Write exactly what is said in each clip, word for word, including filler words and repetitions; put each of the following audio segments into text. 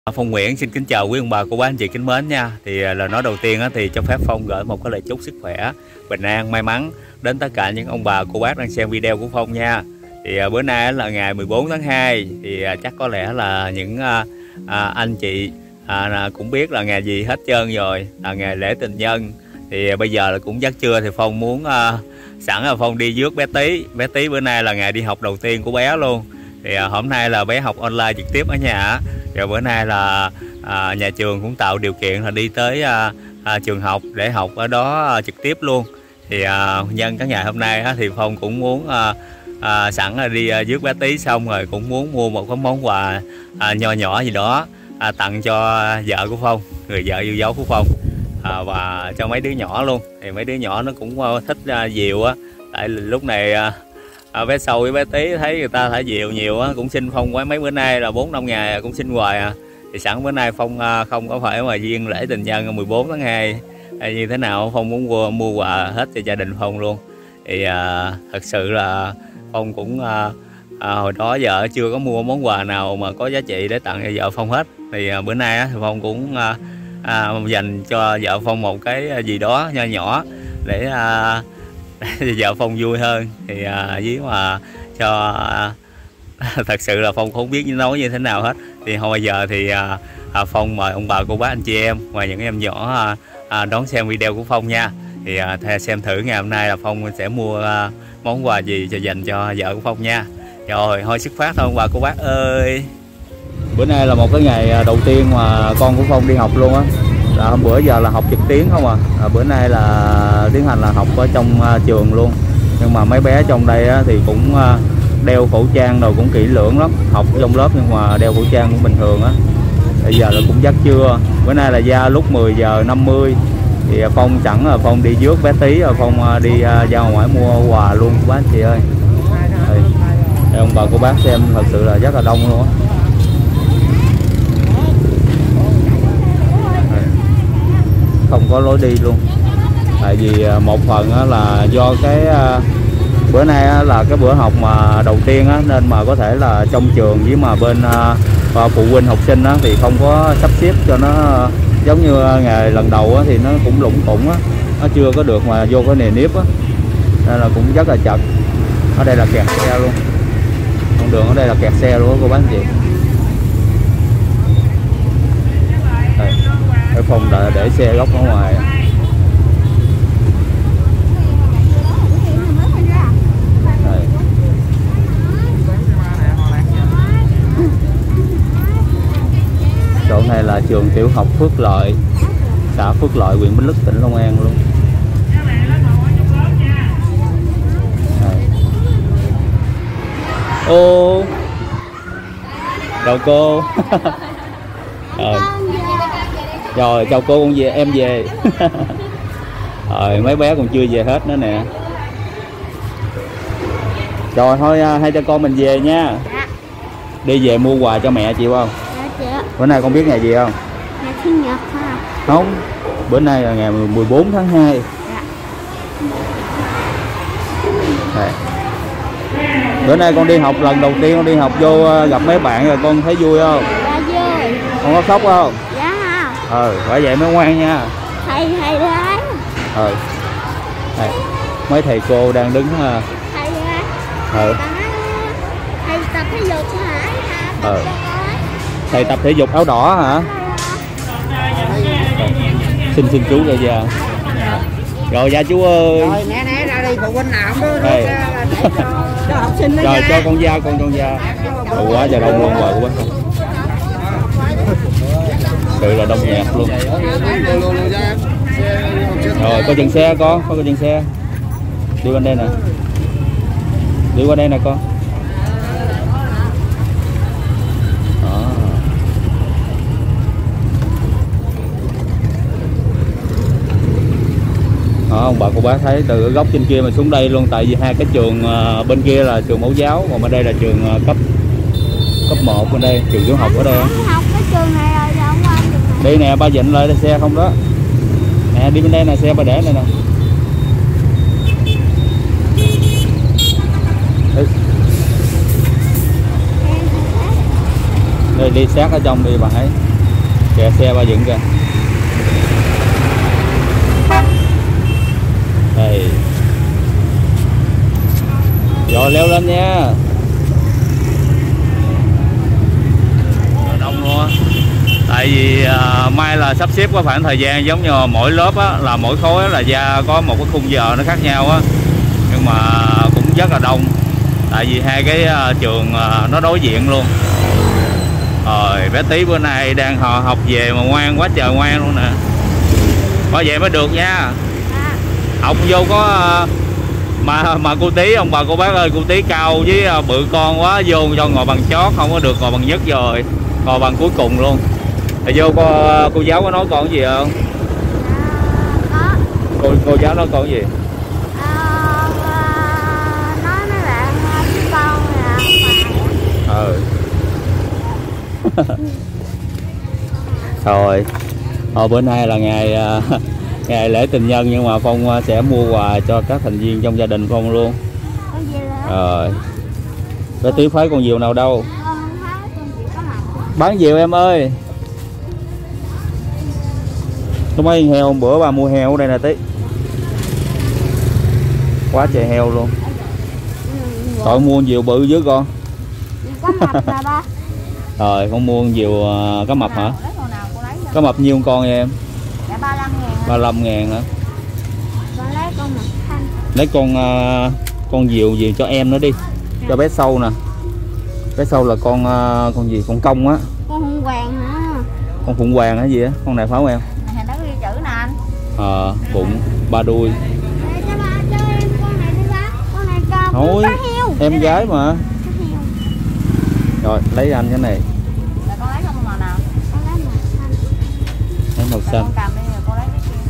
Phong Nguyễn xin kính chào quý ông bà cô bác anh chị kính mến nha. Thì lời nói đầu tiên thì cho phép Phong gửi một cái lời chúc sức khỏe, bình an, may mắn đến tất cả những ông bà cô bác đang xem video của Phong nha. Thì bữa nay là ngày mười bốn tháng hai, thì chắc có lẽ là những anh chị cũng biết là ngày gì hết trơn rồi, là ngày lễ tình nhân. Thì bây giờ là cũng giấc trưa, thì Phong muốn sẵn là Phong đi rước bé Tí. Bé Tí bữa nay là ngày đi học đầu tiên của bé luôn. Thì hôm nay là bé học online trực tiếp ở nhà. Rồi bữa nay là à, nhà trường cũng tạo điều kiện là đi tới à, à, trường học để học ở đó à, trực tiếp luôn. Thì à, nhân cái ngày hôm nay á, thì Phong cũng muốn à, à, sẵn là đi à, rước bé Tí xong rồi cũng muốn mua một cái món quà à, nho nhỏ gì đó à, tặng cho vợ của Phong, người vợ yêu dấu của Phong, à, và cho mấy đứa nhỏ luôn. Thì mấy đứa nhỏ nó cũng thích à, diều á, tại lúc này à, À, bé Sâu với bé Tí thấy người ta thả diều nhiều á, cũng xin Phong quá mấy bữa nay là bốn năm ngày cũng xin hoài à. Thì sẵn bữa nay Phong à, không có phải mà duyên lễ tình nhân mười bốn tháng hai hay như thế nào, Phong muốn mua, mua quà hết cho gia đình Phong luôn. Thì à, thật sự là Phong cũng à, à, hồi đó giờ chưa có mua món quà nào mà có giá trị để tặng cho vợ Phong hết. Thì à, bữa nay á, thì Phong cũng à, à, dành cho vợ Phong một cái gì đó nho nhỏ để à, vợ Phong vui hơn. Thì à, với mà cho à, thật sự là Phong không biết nói như thế nào hết. Thì hồi giờ thì à, à, Phong mời ông bà cô bác anh chị em và những em nhỏ à, à, đón xem video của Phong nha. Thì à, xem thử ngày hôm nay là Phong sẽ mua à, món quà gì cho dành cho vợ của Phong nha. Rồi thôi xuất phát thôi ông bà cô bác ơi. Bữa nay là một cái ngày đầu tiên mà con của Phong đi học luôn á. Là hôm bữa giờ là học trực tuyến không à. à bữa nay là tiến hành là học ở trong uh, trường luôn. Nhưng mà mấy bé trong đây á, thì cũng uh, đeo khẩu trang rồi cũng kỹ lưỡng lắm, học trong lớp nhưng mà đeo khẩu trang cũng bình thường á. Bây giờ là cũng giấc trưa, bữa nay là ra lúc mười giờ năm mươi. Thì Phong sẵn là Phong đi rước bé Tí rồi Phong uh, đi uh, ra ngoài mua quà luôn bác anh chị ơi. Đây, đây ông bà cô bác xem thật sự là rất là đông luôn á. Không có lối đi luôn, tại vì một phần là do cái bữa nay là cái bữa học mà đầu tiên á, nên mà có thể là trong trường với mà bên phụ huynh học sinh á, thì không có sắp xếp cho nó giống như ngày lần đầu á, thì nó cũng lủng củng á, nó chưa có được mà vô cái nề nếp á, nên là cũng rất là chật. Ở đây là kẹt xe luôn, con đường ở đây là kẹt xe luôn cô bác anh chị. Đây, cái phòng để, để xe góc ở ngoài. Đây. Chỗ này là trường tiểu học Phước Lợi, xã Phước Lợi, huyện Bến Lức, tỉnh Long An luôn. Đây. Ô, chào cô. Rồi. Rồi chào cô, con về em về. Rồi mấy bé còn chưa về hết nữa nè. Rồi thôi hai cha con mình về nha. Dạ. Đi về mua quà cho mẹ chịu không? Dạ chị. Bữa nay con biết ngày gì không? Ngày sinh nhật hả? Không, bữa nay là ngày mười bốn tháng hai. Dạ. Đây. Bữa nay con đi học lần đầu tiên, con đi học vô gặp mấy bạn rồi con thấy vui không? Dạ vui. Con có khóc không? Ờ, phải vậy mới ngoan nha. Thầy thầy đấy. Ờ. Thầy. Mấy thầy cô đang đứng uh... thầy á. Ờ. Thầy tập thể dục hả? Ờ. Thầy tập thể dục áo đỏ hả? Ờ. Xin xin chú ra ra. Rồi ra chú ơi. Rồi nè nè ra đi phụ huynh nào cũng đưa cho học sinh đó. Rồi cho con ra con con ra. Ủa quá trời đông luôn rồi quá. Sự là đông nghẹt luôn. Rồi có dừng xe con, có dừng xe. Đi bên đây nè. Đi qua đây nè con. Đó. Đó, ông bà cô bác thấy từ góc trên kia mà xuống đây luôn, tại vì hai cái trường bên kia là trường mẫu giáo, còn bên đây là trường cấp cấp một, bên đây trường tiểu học ở đây. Học cái trường này rồi. Đi nè, ba dịnh lại xe không đó. Nè, đi bên đây nè, xe ba để này nè. Đây đi sát ở trong đi bạn ấy. Kìa xe ba dựng kìa. Đây. Rồi leo lên nha. Rồi đông luôn á. Tại vì à, mai là sắp xếp có khoảng thời gian giống như mỗi lớp á, là mỗi khối á, là ra có một cái khung giờ nó khác nhau á. Nhưng mà cũng rất là đông. Tại vì hai cái uh, trường uh, nó đối diện luôn. Rồi bé Tí bữa nay đang họ học về mà ngoan quá trời ngoan luôn nè. Có vậy mới được nha. Học vô có uh, mà mà cô Tí, ông bà cô bác ơi, cô Tí cao với uh, bự con quá, vô cho ngồi bằng chót, không có được ngồi bằng nhất rồi, ngồi bằng cuối cùng luôn. Thì vô cô, cô giáo có nói con cái gì không? Có. Cô, cô giáo nói con cái gì? Ừ. Rồi. Ờ, bữa nay là ngày ngày lễ tình nhân, nhưng mà Phong sẽ mua quà cho các thành viên trong gia đình Phong luôn. Rồi. Bé Tí thấy con diều nào đâu? Bán diều em ơi. Có mấy heo, bữa bà mua heo ở đây nè Tí. Quá trời heo luôn. Tội mua diều bự với con. Có mập nè ba. Rồi con mua diều uh, cá mập hả? Cá mập nhiêu con vậy em? Dạ ba mươi lăm ngàn. ba mươi lăm ngàn hả? Con lấy con mập xanh. Lấy con uh, con diều gì cho em nữa đi. Dạ. Cho bé Sâu nè. Bé Sâu là con uh, con gì? Con công á. Con phụng hoàng hả? Con phụng hoàng hả gì á? Con này phải không em? Này nó ghi chữ nè anh. Ờ, à, bụng ba đuôi. Để cho ba cho em con này đi ba. Con này cho thôi em gái mà. Rồi lấy anh cái này. Là con lấy con màu nào? Con lấy màu xanh. Lấy màu xanh. Con cầm đi rồi con lấy cái kia.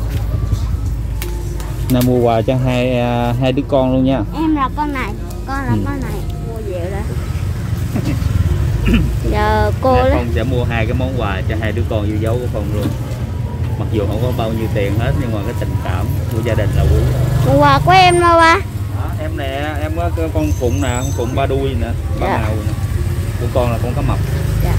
Nay mua quà cho hai hai đứa con luôn nha. Em là con này, con là ừ. con này. Mua dịu đây. Giờ cô Phong đấy. Sẽ mua hai cái món quà cho hai đứa con yêu dấu của Phong luôn. Mặc dù không có bao nhiêu tiền hết, nhưng mà cái tình cảm của gia đình là quý. Quà của em đâu ba? Đó, em nè, em có con phụng nè, con phụng ba đuôi nè, ba dạ. Màu nè. Của con là con cá mập. Dạ.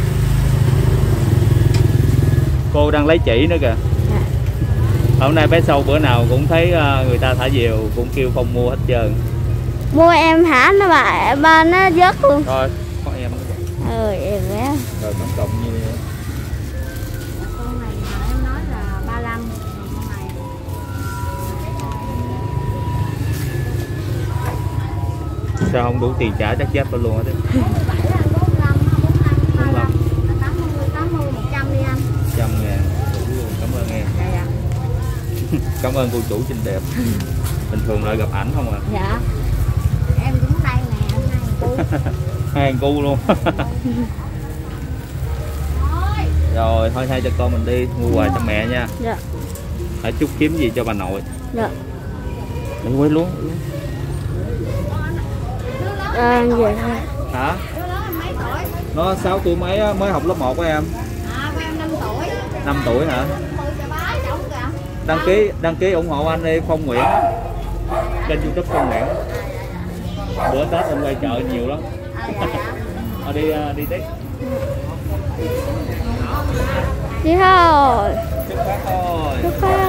Cô đang lấy chỉ nữa kìa. Dạ. Hôm nay bé Sâu bữa nào cũng thấy người ta thả diều cũng kêu Phong mua hết trơn. Mua em hả nó bà ba nó vớt luôn. Rồi, có em nữa. Ừ, em bé. Rồi tổng cộng như con này mà em nói là ba mươi lăm, con này. Sao không đủ tiền trả chắc chết luôn á đấy. Trăm ngàn, đủ luôn, cảm ơn em. Dạ, dạ. Cảm ơn cô chủ xinh đẹp. Bình thường lại gặp ảnh không à? Dạ. Em cũng đây nè, hai hàng cu luôn. Rồi thôi thay cho con mình đi mua quà cho mẹ nha. Dạ. Hãy chúc kiếm gì cho bà nội. Dạ. Đừng quên luôn. À, vậy thôi. Hả? Nó sáu tuổi mấy á, mới học lớp một của em. À, của em năm tuổi. năm tuổi hả? Đăng ký đăng ký ủng hộ anh đi Phong Nguyễn. Kênh YouTube Phong Nguyễn. Bữa Tết em quay chợ nhiều lắm. À, đi đi tí. Đi thôi. Xuất phát thôi. Xuất phát.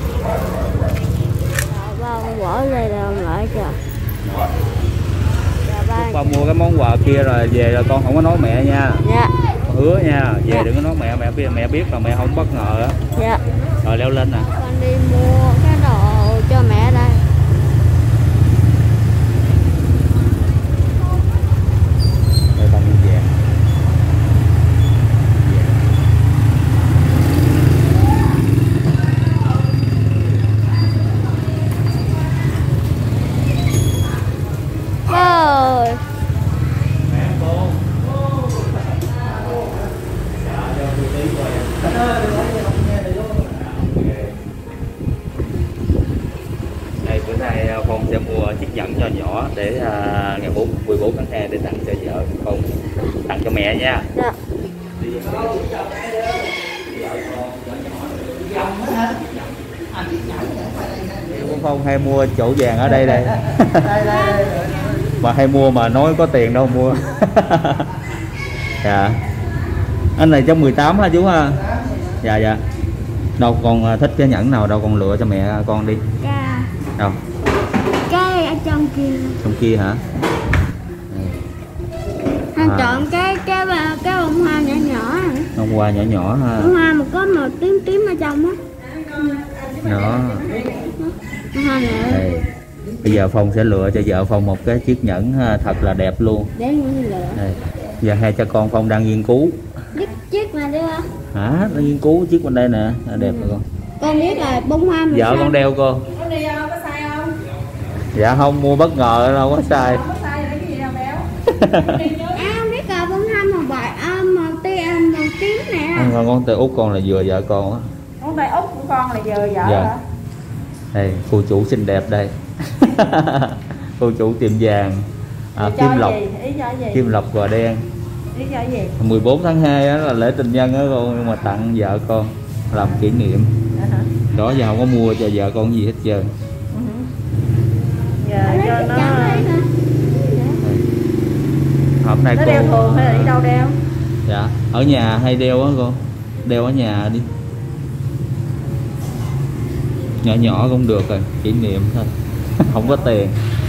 Ba con bỏ đây là lại trời. Ba... ba mua cái món quà kia rồi về rồi con không có nói mẹ nha. Dạ. Con hứa nha, về dạ. Đừng có nói mẹ, mẹ biết mẹ biết là mẹ không bất ngờ á. Dạ. Rồi leo lên nè. Con đi mua cái đồ cho mẹ đây. Đây con đi về. Rồi. Đây bữa nay Phong sẽ mua chiếc nhẫn cho nhỏ để uh, ngày mười bốn tháng hai để tặng cho vợ Phong, tặng cho mẹ nha. Dạ. Phong hay mua chỗ vàng ở đây đây. Mà hay mua mà nói có tiền đâu mua. Dạ. Anh này trong mười tám hả chú ha? Dạ dạ. Đâu con thích cái nhẫn nào đâu con lựa cho mẹ con đi. Dạ. Đâu? Cái ở trong kia. Trong kia hả? Anh À. chọn cái cái cái bông hoa nhỏ nhỏ. Bông hoa nhỏ nhỏ ha. Bông hoa mà có màu tím tím ở trong á. Đó. Bông hoa này. Đây. Bây giờ Phong sẽ lựa cho vợ Phong một cái chiếc nhẫn thật là đẹp luôn. Để mình lựa. Đây. Giờ hai cha con Phong đang nghiên cứu. Chiếc chiếc này đi không? Hả? Đang nghiên cứu chiếc bên đây nè, đẹp rồi con. Con biết là bông hoa mà. Vợ con đeo cô. Có đi không? Có sai không? Dạ không, mua bất ngờ đâu có sai. Có sai là cái gì đâu béo. Em biết là bông hoa màu bạc, à, màu tím, màu tím nè. Con con từ Út con là vừa vợ con á. Con tay út của con là giờ vợ Dạ. hả? Đây, cô chủ xinh đẹp đây. Cô chủ tiệm vàng à, Cho Kim Lộc, gì? Ý cho gì? Kim Lộc Gò Đen. Ý cho gì? mười bốn tháng hai á là lễ tình nhân á con, nhưng mà tặng vợ con làm kỷ niệm. Dạ hả? Đó giờ không có mua cho vợ con gì hết trơn. Ừ. Giờ cho nó Hôm nay nó cô đeo thường hay là đi đâu đeo? dạ ở nhà hay đeo á con, đeo ở nhà đi, nhỏ nhỏ cũng được rồi, kỷ niệm thôi. Không có tiền.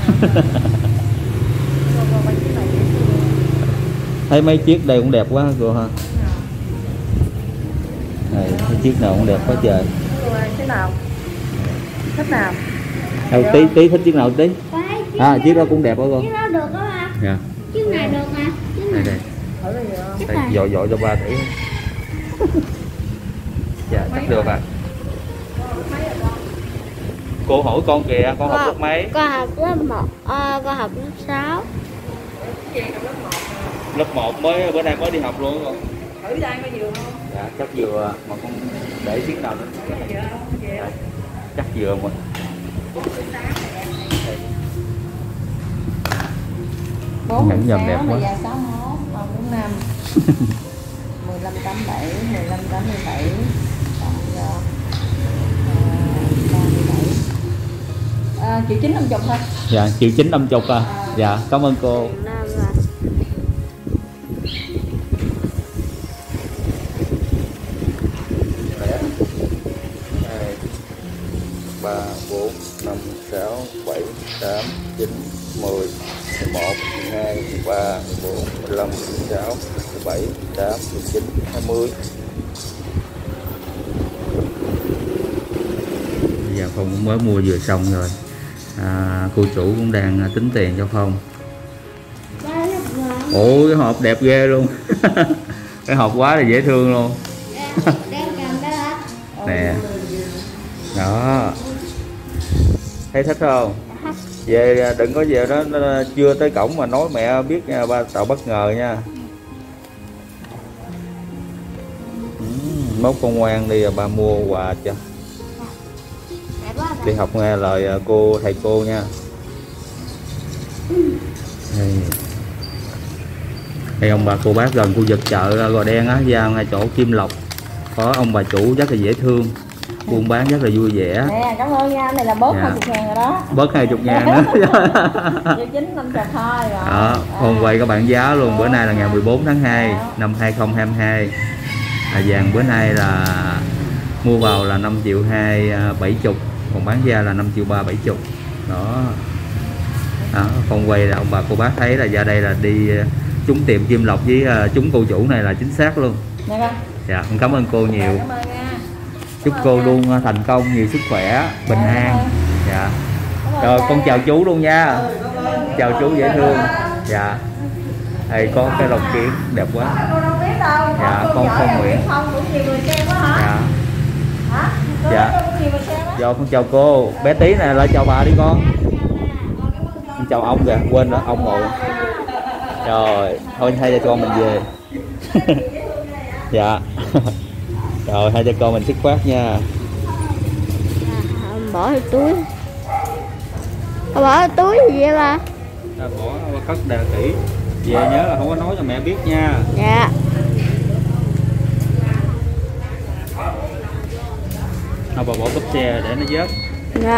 Thấy mấy chiếc đây cũng đẹp quá cô ha. Này, cái chiếc nào cũng đẹp quá trời. Thế nào? Thích nào? Đâu, tí tí thích chiếc nào tí. Cái chiếc À, này- chiếc đó cũng đẹp quá con. Chiếc đó được đó ba. Dạ. Chiếc này được mà. Chiếc Đây này. đây. Thử rồi gì không? Chiếc Đây, này. dội dội cho ba thử. Dạ, chắc được ạ. Cô hỏi con kìa, con học lớp mấy? Con học lớp một, à, con học lớp sáu. Lớp một mới, bữa nay mới đi học luôn con. Thử cho anh có vừa không? Dạ, chắc vừa mà con để chiếc nào nữa. Vừa không? Vừa. Đây, chắc vừa mà. bốn Nhẫn nhầm đẹp quá. là dài sáu mốt, còn bốn năm. mười lăm tám bảy, mười lăm tám mươi bảy. Còn uh, ba mươi bảy. À, triệu chín năm chục thôi. Dạ, triệu chín năm chục à. Dạ, cảm ơn cô. Năm là ba, bốn, năm, sáu, bảy, tám, chín, mười, mười một, mười hai, mười ba, mười bốn, mười lăm, mười sáu, mười bảy, mười tám, mười chín, hai mươi. Bây giờ Phong cũng mới mua vừa xong rồi. À, cô chủ cũng đang tính tiền cho Phong. ba lớp một. Ủa, cái hộp đẹp ghê luôn. Cái hộp quá là dễ thương luôn. Đang cầm đó. Nè. Đó. Thấy thích không? Về đừng có về đó chưa tới cổng mà nói mẹ biết nha, ba tạo bất ngờ nha. Ừ, mốt con ngoan đi ba mua quà cho. Đẹp quá. Đi học nghe lời cô thầy cô nha. Đây. Đây ông bà cô bác gần khu vực chợ Gò Đen á, ra ngay chỗ Kim Lộc có ông bà chủ rất là dễ thương, buôn bán rất là vui vẻ. Nè, cảm ơn nha, này là bớt Dạ. hai mươi ngàn rồi đó. Bớt hai mươi ngàn nữa. Triệu chín năm chục thôi rồi. Đó, Phong quay các bạn giá luôn. Bữa nay là ngày mười bốn tháng hai năm hai không hai hai. À, vàng bữa nay là mua vào là năm triệu hai bảy chục, còn bán ra là năm triệu ba bảy chục. Đó. Đó, Phong quay là ông bà cô bác thấy là ra đây là đi trúng tiệm Kim Lộc với uh, trúng cô chủ này là chính xác luôn. Nè con. Dạ, con cảm ơn cô nhiều. Cảm ơn nha. Chúc cô luôn thành công, nhiều sức khỏe, bình an. Dạ. Rồi con chào chú luôn nha. Chào chú dễ thương. Dạ. Đây có cái lồng kiển đẹp quá. Cô đâu biết đâu. Dạ, con Phong Nguyễn. Không cũng nhiều người xem quá hả? Dạ. Hả? Cô Dạ. nói cũng nhiều người xem á. Rồi con chào cô. Bé Tí này lại chào bà đi con. Con chào ông kìa, quên đó ông ngồi. Rồi, thôi hai cha con mình về. Dạ. Rồi hai cha con mình dứt khoát nha. À, bỏ vào túi. Bỏ vào túi gì vậy ba? Ta bỏ cất đà kỹ. Về nhớ là không có nói cho mẹ biết nha. Dạ. Thôi bà bỏ cốp xe để nó vớt. Dạ.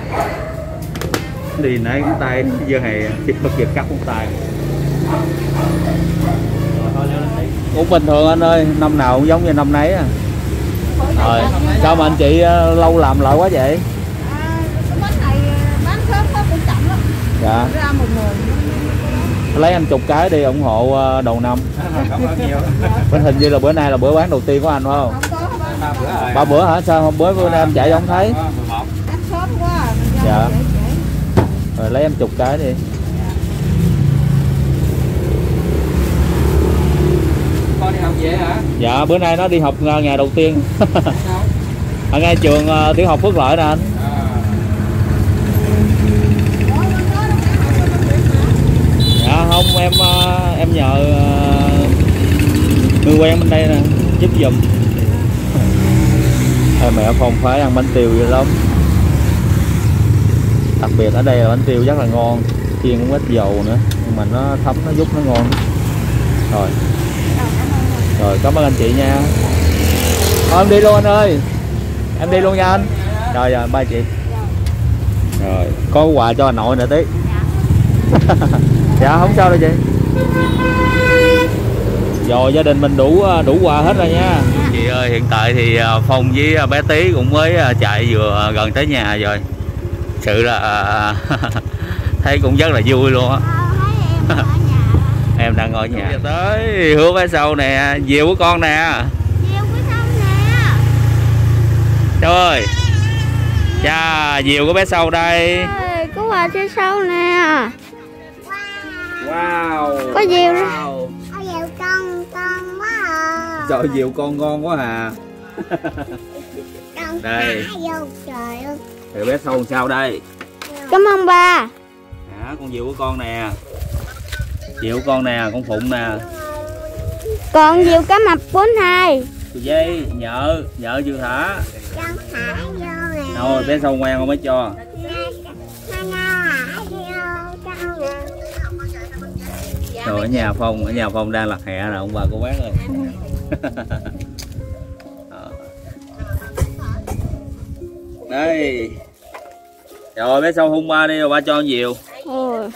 Đi nãy cái tay dơ hè, chỉ có việc cắt con tay. Cũng bình thường anh ơi, năm nào cũng giống như năm nấy à. Rồi, sao mà anh chị lâu làm lại quá vậy? À, bánh này bán sớm nó cũng chậm lắm. Dạ. Ra một người. Lấy anh chục cái đi ủng hộ đầu năm. Cảm ơn nhiều. Bên hình như là bữa nay là bữa bán đầu tiên của anh phải không? Không có ba bữa rồi. Ba bữa hả? Sao hôm bữa bữa nay em chạy không thấy? ăn sớm quá. Dạ. Rồi lấy em chục cái đi. Con đi học về hả? Dạ bữa nay nó đi học ngày đầu tiên. Ở ngay trường uh, tiểu học Phước Lợi nè anh. Dạ không em uh, em nhờ uh, người quen bên đây nè giúp giùm. Hai mẹ Phong phải ăn bánh tiêu dữ lắm. Đặc biệt ở đây là bánh tiêu rất là ngon, chiên cũng ít dầu nữa nhưng mà nó thấm nó giúp nó ngon. Rồi. Rồi cảm ơn anh chị nha. Thôi em đi luôn anh ơi. Em đi luôn nha anh. Rồi rồi ba chị. Rồi có quà cho anh nội nữa tí. Dạ không sao đâu chị. Rồi gia đình mình đủ đủ quà hết rồi nha. Chị ơi hiện tại thì Phong với bé Tí cũng mới chạy vừa gần tới nhà rồi. Sự là thấy cũng rất là vui luôn á. Em đang ngồi ở nhà. Tới hứa bé Sâu nè, diều của con nè. Diều của Sâu nè. Trời ơi. Chà, diều của bé Sâu đây. Ê, có quà cho Sâu nè. Wow. Có diều đó. Wow. Có diều con con quá à. Trời diều con ngon quá à. Con đây. Vô, trời ơi. Thì bé Sâu sao đây? Cảm ơn ba. À, con diều của con nè. Diều của con nè, con Phụng nè. Còn diều cá mập bốn hai. Dây, nhợ, nhợ chưa thả. Con thả vô nè. Thôi bé Sâu ngoan con mới cho. Rồi ở nhà Phong, ở nhà Phong đang lặt hẹ nè ông bà cô bác ơi. Đây. Rồi bé Sâu hung ba đi rồi ba cho diều. Ôi.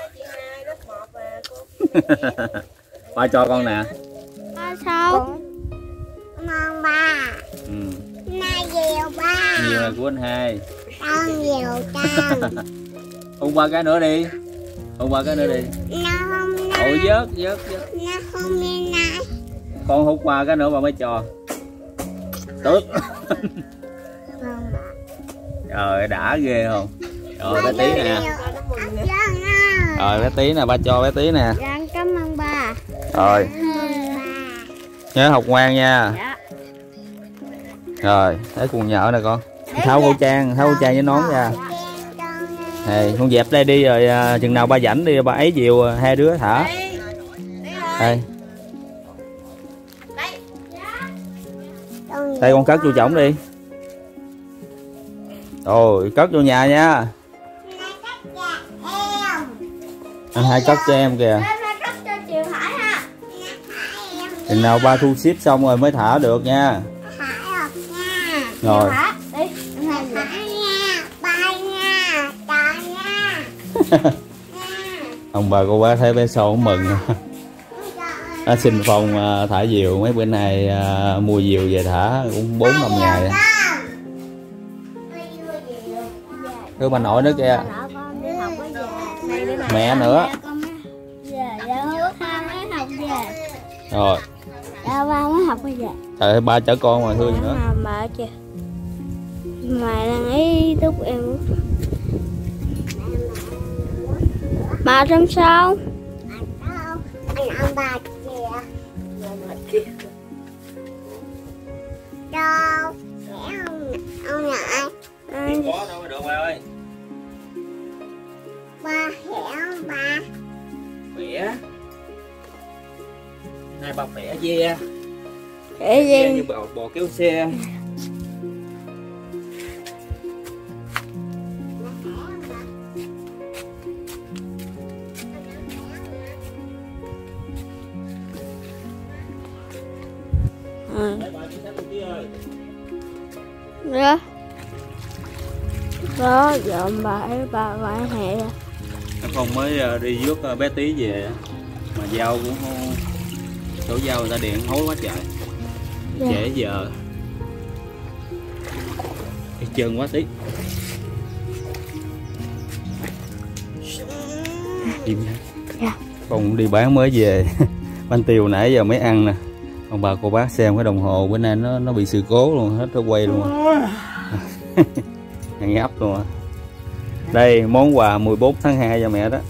Ba cho con nè. Ba Sâu. Mong ba. Ừ. Nay diều ba. Diều là của anh hai. Con diều con. Hung ba cái nữa đi. Hung ba cái nữa đi. Nó không nói. Ôi vớt vớt vớt. Nó không biết nói. Con hút qua cái nữa bà mới cho. Tước. Trời đã ghê không. Rồi bé Tí nè. Rồi bé Tí nè, ba cho bé Tí nè. Dạ cảm ơn ba. Rồi. Nhớ học ngoan nha. Dạ. Rồi, thấy cùng nhợ nè con. Tháo khẩu trang, tháo khẩu trang với nón ra. Này, con dẹp đây đi rồi à, chừng nào ba rảnh đi ba ấy diều hai đứa thả. Đây. Đây con cất vô chổng đi. Rồi, cất vô nhà nha. Anh hai cất cho em kìa. Chừng nào ba thu xếp xong rồi mới thả được nha. Rồi. Ông bà cô bác thấy bé Sâu cũng mừng. Nó xin Phong thả diều mấy bữa nay mua diều về thả cũng bốn năm ngày. Thứ bà nội nữa kìa. Mẹ nữa. Rồi. Dạ ba mới học bây giờ. Trời ơi ba chở con mà thương nữa. Mà kìa. Mày đang ý lúc em. Bà trong sao? Anh ông bà kìa. Đâu? Ông ông nội. Không có đâu mới được ba ơi. Ba hẻo ba. Khỏe. Nay bà khỏe ve. Khỏe Ve như bò, bò kéo xe. Đó. Đó, giờ bà ấy bà ngoại hè. Phong mới đi rước bé Tí về. mà dao cũng không, chỗ dao người ta điện hối quá trời. Dạ. Trễ giờ cái chân quá tí. Im nha. Dạ. Phong đi bán mới về. Bánh tiêu nãy giờ mới ăn nè. Ông bà cô bác xem cái đồng hồ bữa nay nó nó bị sự cố luôn, hết nó quay luôn. Ăn ấp luôn à. Đây món quà mười bốn tháng hai cho mẹ đó.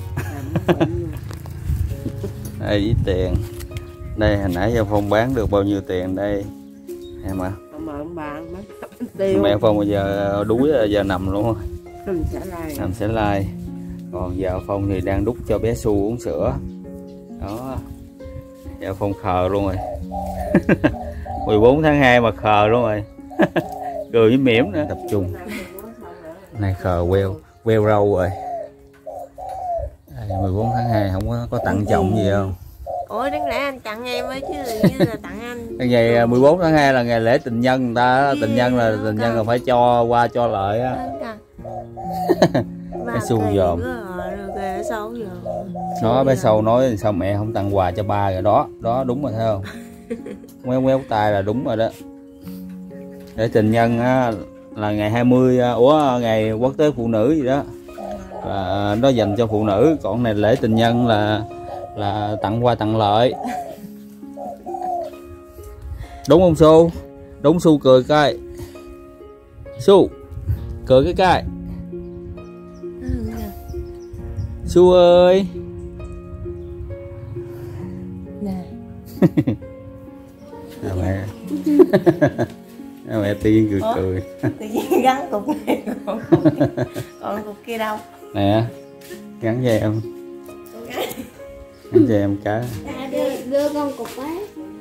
Đây với tiền. Đây hồi nãy giờ Phong bán được bao nhiêu tiền đây em ạ. Mẹ Phong bây giờ đuối giờ nằm luôn. Nằm sẽ lai. Còn giờ Phong thì đang đút cho bé Su uống sữa. Đó. Giờ Phong khờ luôn rồi. mười bốn tháng hai mà khờ luôn rồi. Cười với mỉm nữa. Tập trung. Này khờ queo, queo râu rồi. Đây, mười bốn tháng hai không có, có tặng chồng gì không? Ủa đáng lẽ anh tặng em ấy chứ như là tặng anh. Cái ngày mười bốn tháng hai là ngày lễ tình nhân người ta, tình nhân là tình nhân là phải cho qua cho lợi á. Cái Su dòm. Nó bé Sâu nói sao mẹ không tặng quà cho ba rồi đó, đó đúng rồi thấy không? Quéo quéo tay là đúng rồi đó. Để tình nhân á, là ngày hai mươi, ủa ngày quốc tế phụ nữ gì đó. Là nó dành cho phụ nữ, còn này lễ tình nhân là là tặng quà tặng lợi. Đúng không Su? Đúng. Su cười coi. Su cười cái coi. Su ơi. Nè. À, mẹ. À, mẹ Tiên cười. Ủa? Cười. Tự nhiên gắn cục này còn cục kia, còn cục kia đâu? Nè, gắn cho em. Gắn cho em cái. Đưa, đưa con cục ấy.